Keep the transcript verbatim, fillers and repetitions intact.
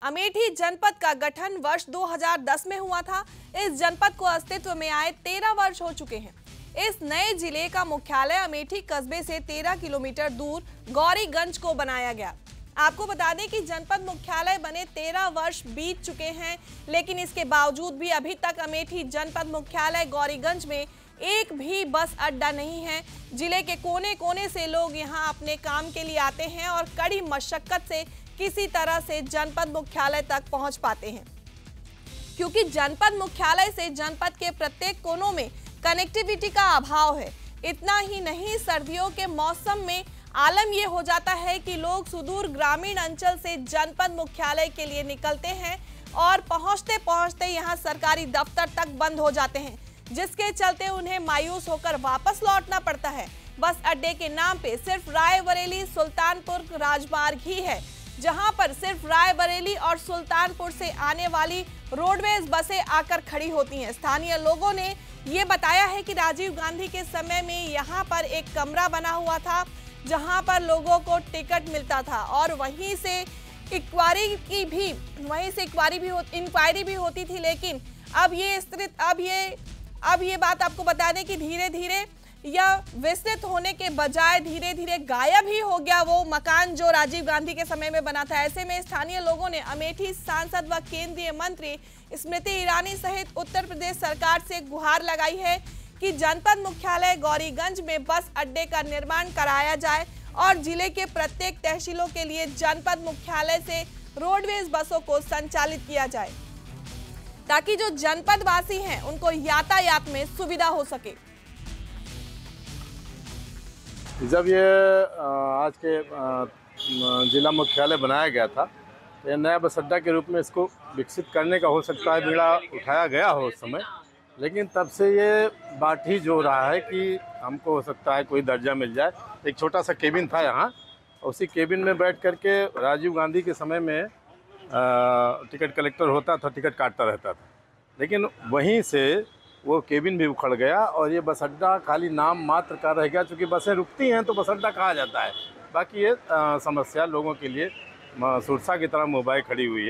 अमेठी जनपद का गठन वर्ष दो हज़ार दस में हुआ था। इस जनपद को अस्तित्व में आए तेरह वर्ष हो चुके हैं। इस नए जिले का मुख्यालय अमेठी कस्बे से तेरह किलोमीटर दूर गौरीगंज को बनाया गया। आपको बता दें कि जनपद मुख्यालय बने तेरह वर्ष बीत चुके हैं, लेकिन इसके बावजूद भी अभी तक अमेठी जनपद मुख्यालय गौरीगंज में एक भी बस अड्डा नहीं है। जिले के कोने कोने से लोग यहां अपने काम के लिए आते हैं और कड़ी मशक्कत से किसी तरह से जनपद मुख्यालय तक पहुंच पाते हैं, क्योंकि जनपद मुख्यालय से जनपद के प्रत्येक कोनों में कनेक्टिविटी का अभाव है। इतना ही नहीं, सर्दियों के मौसम में आलम यह हो जाता है कि लोग सुदूर ग्रामीण अंचल से जनपद मुख्यालय के लिए निकलते हैं और पहुंचते पहुंचते यहां सरकारी दफ्तर तक बंद हो जाते हैं, जिसके चलते उन्हें मायूस होकर वापस लौटना पड़ता है। बस अड्डे के नाम पे सिर्फ रायबरेली सुल्तानपुर राजमार्ग ही है, जहां पर सिर्फ रायबरेली और सुल्तानपुर से आने वाली रोडवेज बसें आकर खड़ी होती हैं। स्थानीय लोगों ने ये बताया है कि राजीव गांधी के समय में यहां पर एक कमरा बना हुआ था, जहां पर लोगों को टिकट मिलता था और वहीं से इंक्वायरी की भी वहीं से इंक्वायरी भी इंक्वायरी भी होती थी। लेकिन अब ये स्थिति अब ये अब ये बात आपको बता दें कि धीरे धीरे यह विस्तृत होने के बजाय धीरे धीरे गायब ही हो गया वो मकान जो राजीव गांधी के समय में बना था। ऐसे में स्थानीय लोगों ने अमेठी सांसद व केंद्रीय मंत्री स्मृति ईरानी सहित उत्तर प्रदेश सरकार से गुहार लगाई है कि जनपद मुख्यालय गौरीगंज में बस अड्डे का निर्माण कराया जाए और जिले के प्रत्येक तहसीलों के लिए जनपद मुख्यालय से रोडवेज बसों को संचालित किया जाए, ताकि जो जनपद वासी हैं उनको यातायात में सुविधा हो सके। जब ये आज के जिला मुख्यालय बनाया गया था, तो ये नया बस अड्डा के रूप में इसको विकसित करने का हो सकता है बीड़ा उठाया गया हो उस समय, लेकिन तब से ये बात ही जो रहा है कि हमको हो सकता है कोई दर्जा मिल जाए। एक छोटा सा केबिन था यहाँ, उसी केबिन में बैठ करके राजीव गांधी के समय में आ, टिकट कलेक्टर होता था, टिकट काटता रहता था, लेकिन वहीं से वो केबिन भी उखड़ गया और ये बस अड्डा खाली नाम मात्र का रह गया। चूँकि बसें रुकती हैं तो बस अड्डा कहा जाता है, बाकी ये आ, समस्या लोगों के लिए सुरक्षा की तरह मुंबई खड़ी हुई है।